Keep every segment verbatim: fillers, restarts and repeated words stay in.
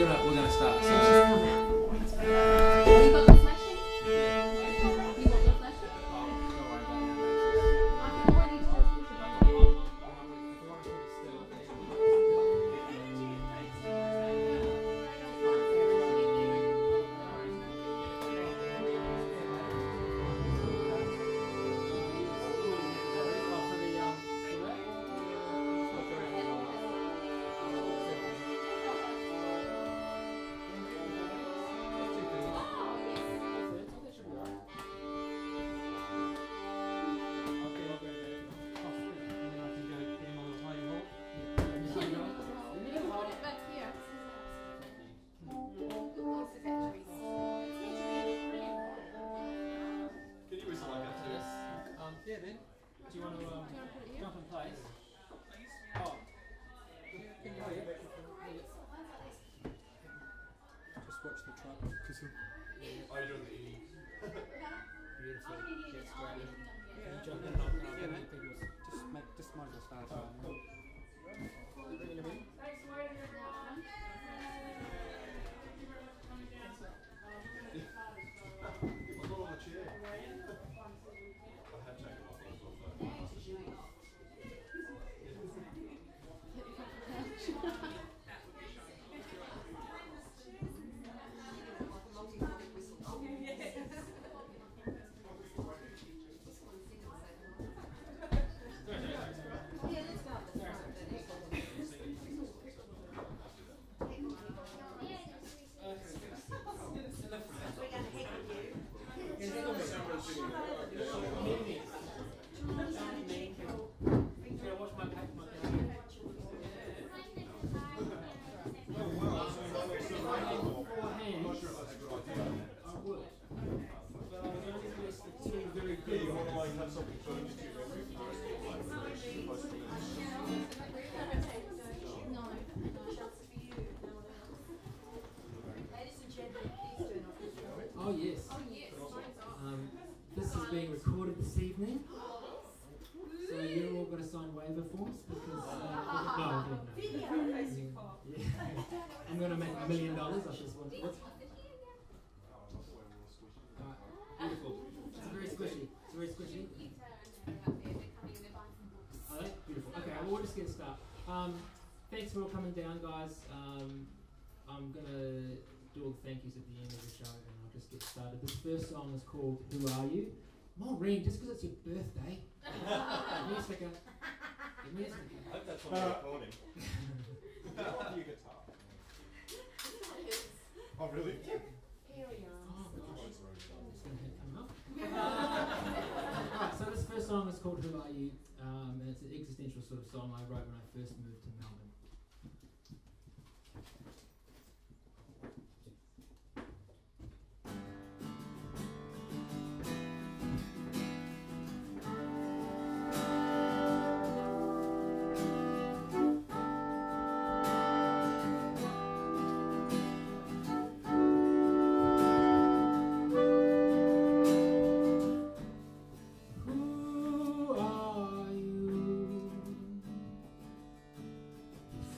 gonna we're gonna start. So She's come out. Have you got the flashing? yeah. You want the flashing? Oh, don't worry about it. I can already just push the button. If we want to put it still, yeah, then. Do you want to um, jump in place? Oh. Can you hear? Just watch the truck, because he'll... Oh, you're doing the E. Beautiful. That's great. Can you jump in and I'll yeah, mate. Just, make, just might as well start. Oh, cool. What's wrong with the chair? I had taken off Oh yes. Um, this is being recorded this evening, so you're all going to sign waiver forms because uh, no, no, no. Yeah. I'm going to make a million dollars off this one. What's, uh, beautiful. It's very squishy. It's very squishy. Oh, that's beautiful. Okay, well, we'll just get started. Um, thanks for all coming down, guys. Um, I'm going to do all the thank yous at the end of the show, and I'll just get started. This first song is called Who Are You? Maureen, just because it's your birthday. Give me a second. Give me a second. I hope that's on the recording. What do you guitar? Oh, really? Here we are. Oh, gosh. It's going to come up. Alright, so this first song is called Who Are You? Um, and it's an existential sort of song I wrote when I first moved to Melbourne. Who are you?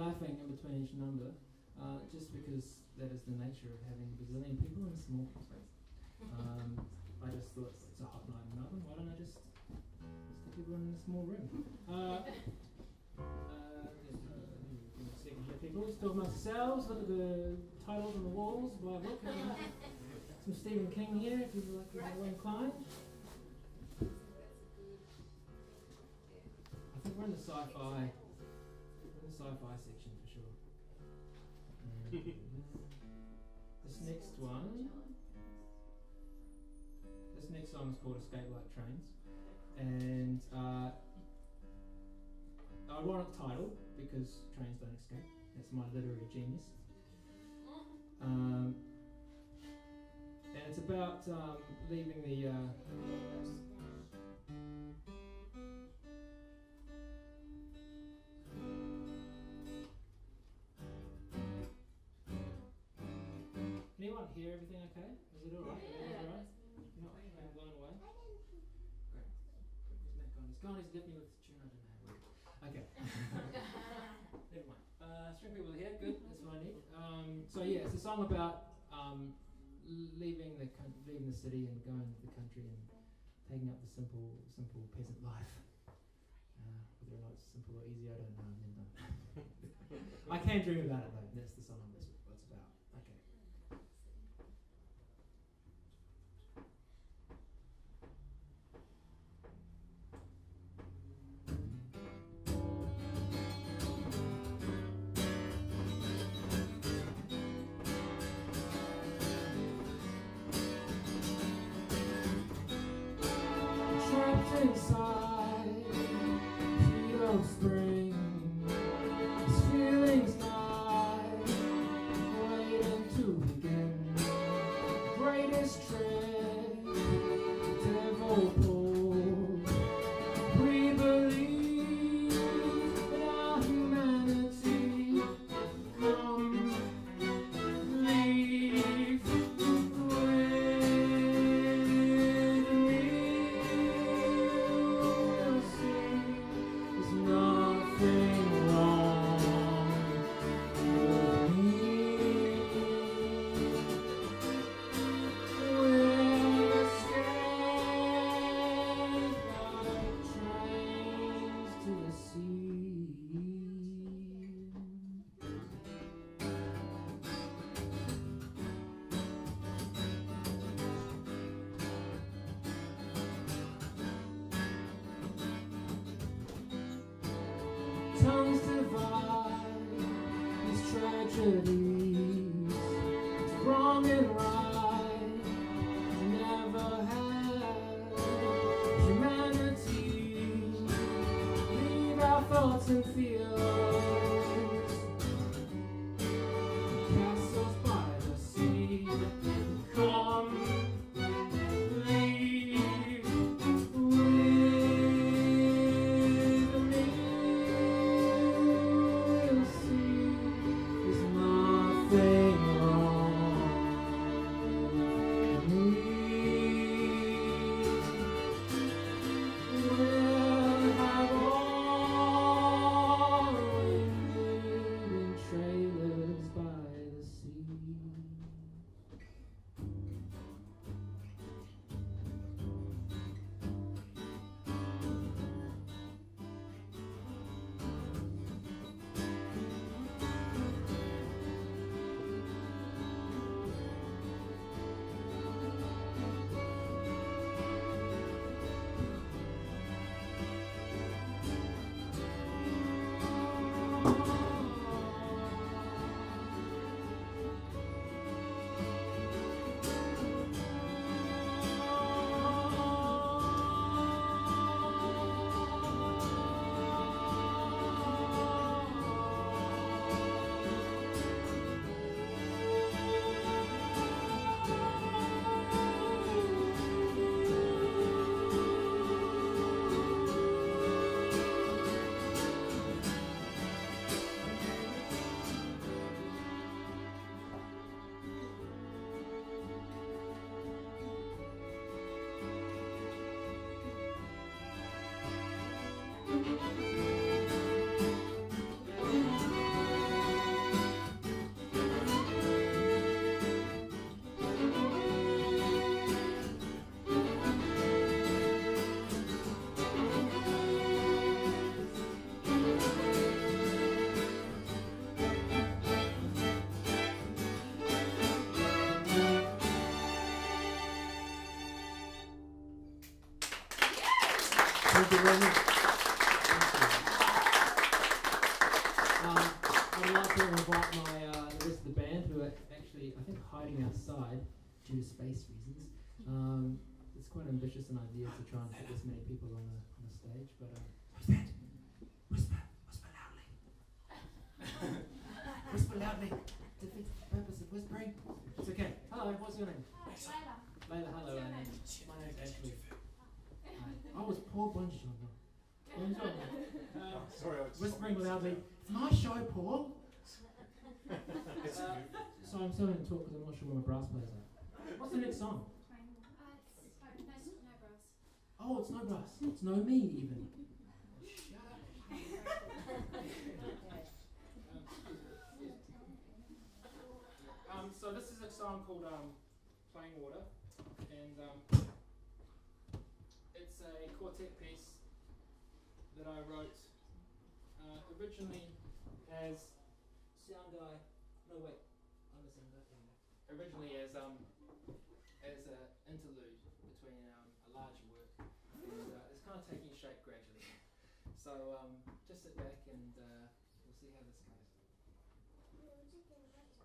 laughing in between each number, uh, just because that is the nature of having a bazillion people in a small space. Um, I just thought it's a hot night in Melbourne. Why don't I just stick everyone in a small room? Uh, uh, just, uh, give me a second here, people. Just talk amongst yourselves. Look at the titles on the walls. Buy a book. Some Stephen King here, if you'd like to go inclined. I think we're in the sci-fi. We're in the sci-fi section for sure. And this next one. This next song is called Escape Like Trains, and uh, I want a title because trains don't escape. That's my literary genius. Um, and it's about um, leaving the. Uh, Can anyone hear everything okay? Is it alright? Yeah. Alright? You're not being blown away? Great. Where's Matt gone? He's gone, he's dipped me with the tune, I don't know. Okay. Never mind. Uh, string people are here, good, that's what I need. Um, so yeah, it's a song about um, leaving the con- leaving the city and going to the country and taking up the simple simple peasant life. Uh, whether or not it's simple or easy, I don't know. I've never done it. I can dream about it though, that's the song that's what it's about. Okay. Trapped inside heat of spring, these feelings die, waiting to begin. Greatest trick, devil pulled. We believe in our humanity. Come, leave with me. You'll see there's nothing wrong with me. We'll escape like trains to the sea. Tongues divide these tragedies. It's wrong and right, never had humanity. Leave our thoughts and feelings. Castles by the sea. Come, leave with me. You'll see there's nothing wrong Thank you very much. Um, I'd like to invite my uh, the rest of the band, who are actually, I think, hiding outside due to space reasons. Um, it's quite ambitious an idea to try and fit this many people on the on the stage, but um, whisper, whisper loudly, whisper loudly. Defeats the purpose of whispering. It's okay. Hello, what's your name? Layla. Layla, hello. What's your um, name? My name's Ashleigh. I was Paul Bonjour. Bonjour. Um, Sorry, I just whispering loudly. It's my show, Paul. uh, so I'm still going to talk because I'm not sure where my brass players are. What's the next song? Oh, it's no brass. It's no me even. um, so this is a song called um, Plain Water, and um, it's a quartet piece that I wrote uh, originally as sound guy. No wait, I'm a singer. Originally as um as an interlude between um, a larger work, and uh, it's kind of taking shape gradually. So um, just sit back and uh, we'll see how this goes. I'll see you doing this.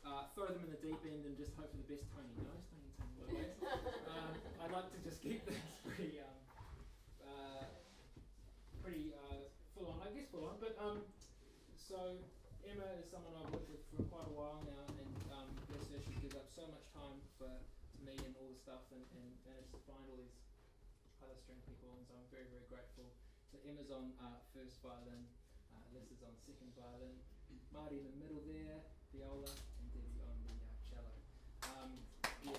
uh, throw them in the deep end and just hope for the best. Tony knows, Tony, Tony always. um, I'd like to just keep this pretty, um, uh, pretty uh, full on, I guess full on. But um, so Emma is someone I've worked with for quite a while now, and um, bless her, she gives up so much time for to me and all the stuff, and, and managed to find all these other string people, and so I'm very, very grateful. So Emma's on uh, first violin, uh, Liz is on second violin, Marty in the middle there, viola, and Debbie on the uh, cello. Um, yes.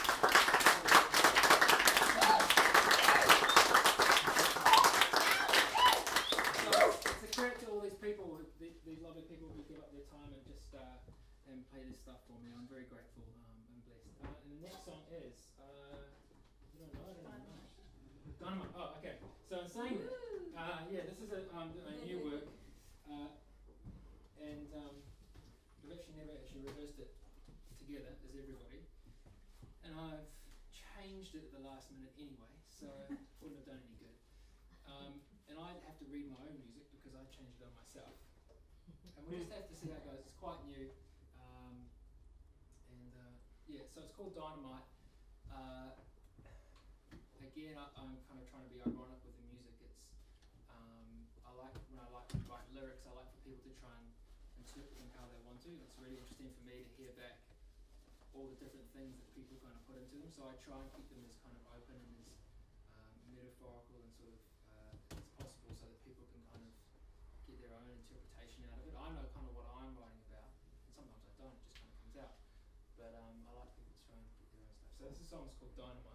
So it's a credit to all these people, who, the, these lovely people who give up their time and just uh, and play this stuff for me. I'm very grateful um, and blessed. Uh, and the next song is, uh, I don't know, I don't know. Dynamite. Oh, okay. So I'm saying that, uh, yeah, this is a, um, a new work, uh, and um, we've actually never actually rehearsed it together as everybody, and I've changed it at the last minute anyway, so it wouldn't have done any good. Um, and I'd have to read my own music because I changed it on myself, and we just have to see how it goes. It's quite new, um, and uh, yeah, so it's called Dynamite. Uh, Again, I, I'm kind of trying to be ironic with the music. It's um, I like when I like to write lyrics. I like for people to try and interpret them how they want to. It's really interesting for me to hear back all the different things that people kind of put into them. So I try and keep them as kind of open and as um, metaphorical and sort of uh, as possible, so that people can kind of get their own interpretation out of it. I know kind of what I'm writing about, and sometimes I don't. It just kind of comes out. But um, I like people to try and get their own stuff. So this song is called Dynamite.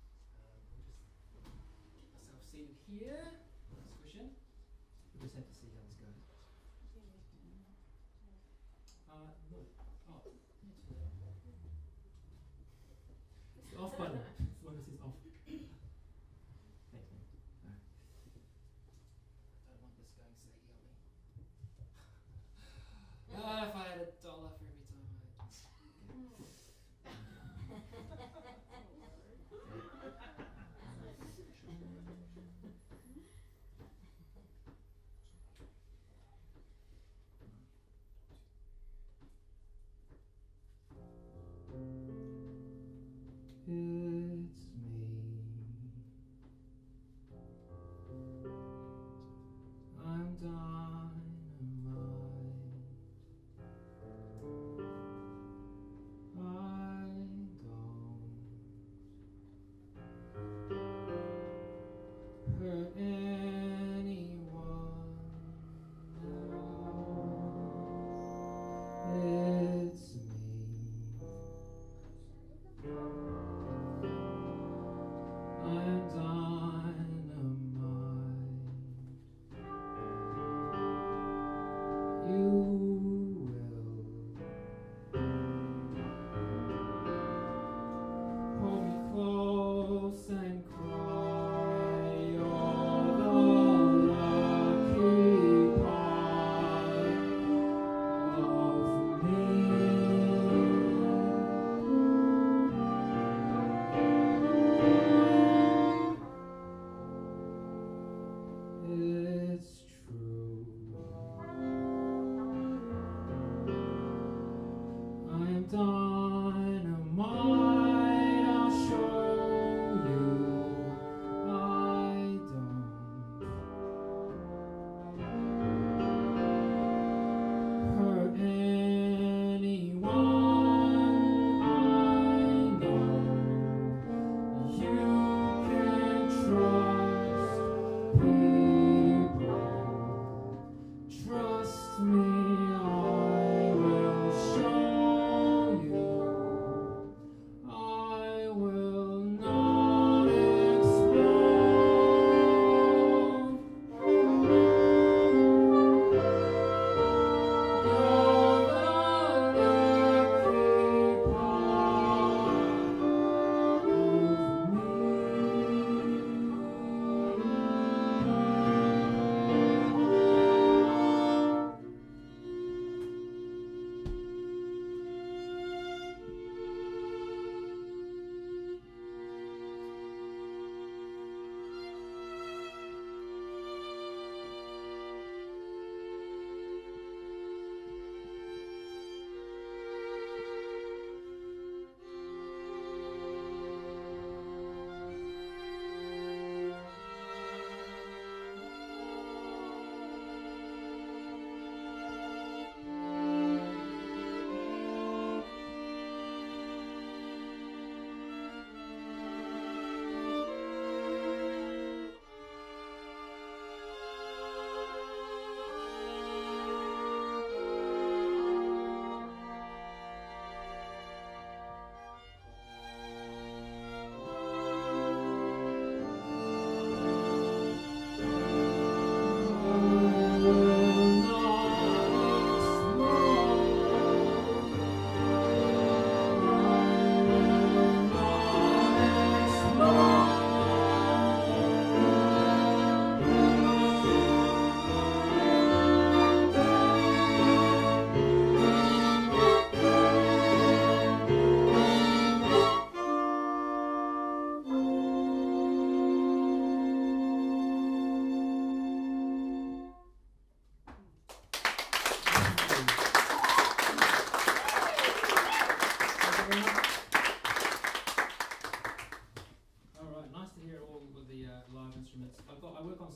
Seated here, nice cushion. We just have to see how this goes. Uh, no. Oh, it's off button. As long as it's off. Thanks, man. Right. I don't want this going saggy on me. Ah, if I had a dollar for every time I. Mm.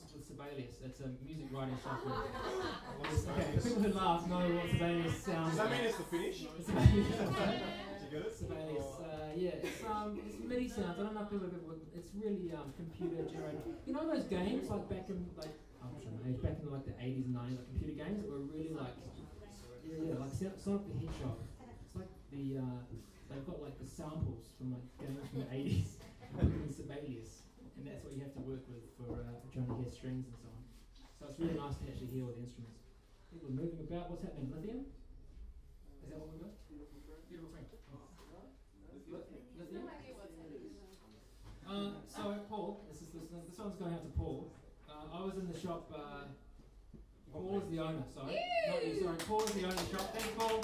with Sibelius. It's a music writing software. Okay, people who laugh know what Sibelius sounds Does that like. mean it's the finish? Sibelius. Did you get it? Sibelius, uh, yeah, it's um, it's MIDI sounds. I don't know if people have ever worked. It's really um, computer generated. You know those games like back in like I'm sure age back in like the eighties and nineties, like computer games that were really like yeah, yeah, like Son- Sonic the Hedgehog. It's like the uh, they've got like the samples from like games from the eighties and put them in Sibelius, and that's what you have to work with for uh, for trying to hear strings and so on. So it's really nice to actually hear all the instruments. People are moving about. What's happening? Lithium? Is that what we've got? Beautiful friend. Lithium? Uh, so Paul, this is this, this one's going out to Paul. Uh, I was in the shop. Uh, Paul is the owner. Sorry, not you. Sorry, Paul is the owner of the shop. Thanks, Paul.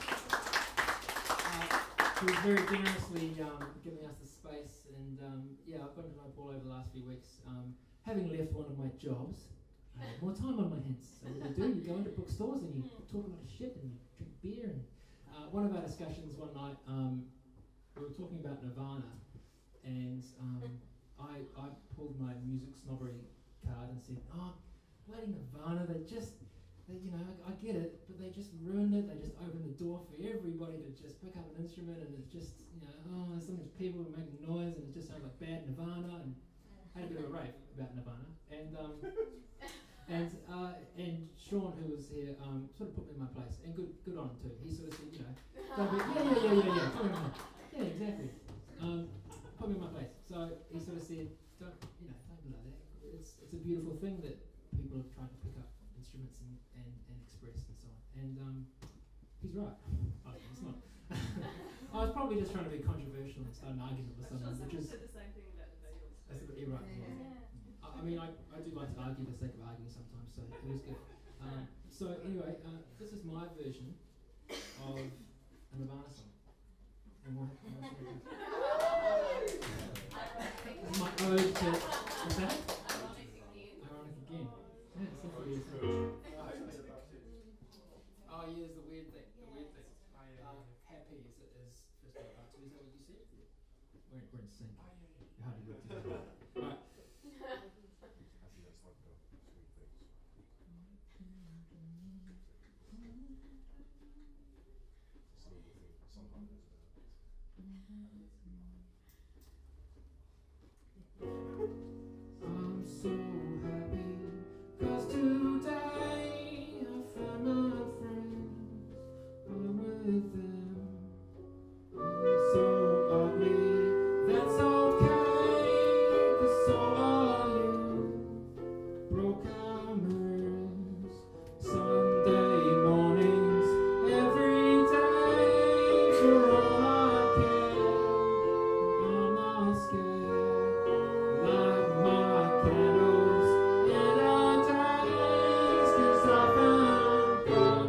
Uh, he was very generously um, giving us the space, and um, yeah, I've gotten to know Paul over the last few weeks. Um, having left one of my jobs, I had more time on my hands. So what do you do? You go into bookstores and you talk a lot of shit and you drink beer. And uh, one of our discussions one night, um, we were talking about Nirvana, and um, I, I pulled my music snobbery card and said, oh, bloody Nirvana, they just, they, you know, I, I get it, but they just ruined it. They just opened the door for everybody to just pick up an instrument, and it's just, you know, oh, there's so many people who are making noise, and it just sounds like bad Nirvana, and I had a bit of a rave about Nirvana. And um, and uh, and Sean, who was here, um, sort of put me in my place, and good good on him too. He sort of said, you know, don't be, yeah, yeah, yeah, yeah, yeah, put me in my, yeah, exactly. Um, put me in my place. So he sort of said, don't, you know, don't be like that. It's it's a beautiful thing that people have tried to pick up instruments and, and, and express and so on. And um, he's right. Oh, it's not. I was probably just trying to be controversial and start an argument with someone, which is. Said the same thing about the Beatles. That's a bit, you're right. Yeah. I, I mean, I, I do like to argue for the sake of arguing sometimes, so it was good. Um, so anyway, uh, this is my version of a Nirvana song. And my, my this is my ode to, what's that? Ironic again. Ironic again. Yeah, it's definitely is. Oh yeah, it's the weird thing, the weird thing. Uh, happy is, is first part part two, is that what you said? We're, we're in sync. You hardly work together. Right. I'm so happy, 'cause today I found my friends, I'm with them. I'm so ugly, that's okay, 'cause so are you. Broke our mirrors, Sunday mornings, every day, for all I care, I'm not scared. Light my candles in our days, 'cause I found God.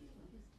What is